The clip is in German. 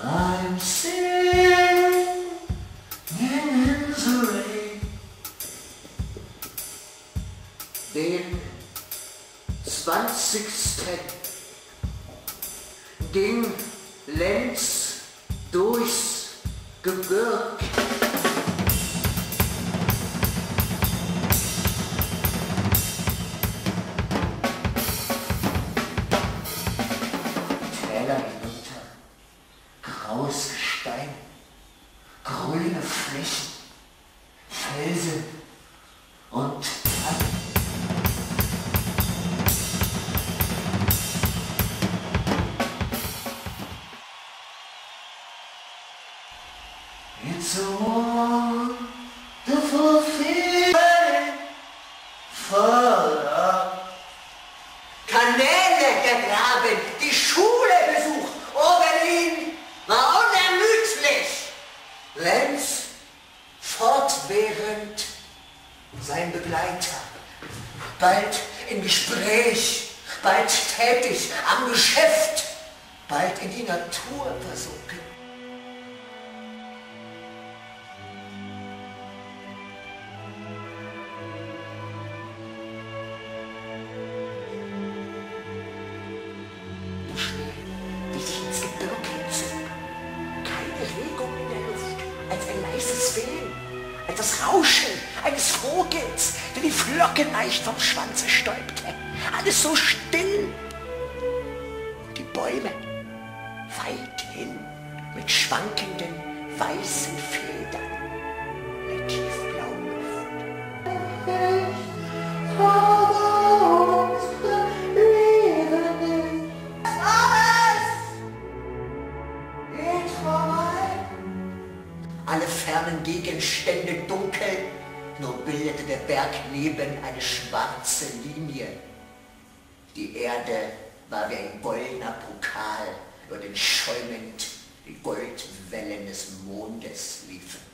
I'm singing in the rain. Den 20. ging Lenz durchs Gebirg. Täler hinunter, graues Gestein, grüne Flächen, Felsen und Tannen. It's a wonderful feeling for love. Kanäle gegraben, die Schule besucht, Oberlin war unermüdlich. Lenz fortwährend sein Begleiter, bald im Gespräch, bald tätig am Geschäft, bald in die Natur versunken. Die sich ins Gebirge hinzog. Keine Regung in der Luft, als ein leises Wehen, als das Rauschen eines Vogels, der die Flocke leicht vom Schwanze stäubte. Alles so still. Und die Bäume weit hin mit schwankenden weißen Federn in der tiefblauen Luft. Alle fernen Gegenstände dunkel, nur bildete der Berg neben eine schwarze Linie. Die Erde war wie ein goldener Pokal, über den schäumend die Goldwellen des Mondes liefen.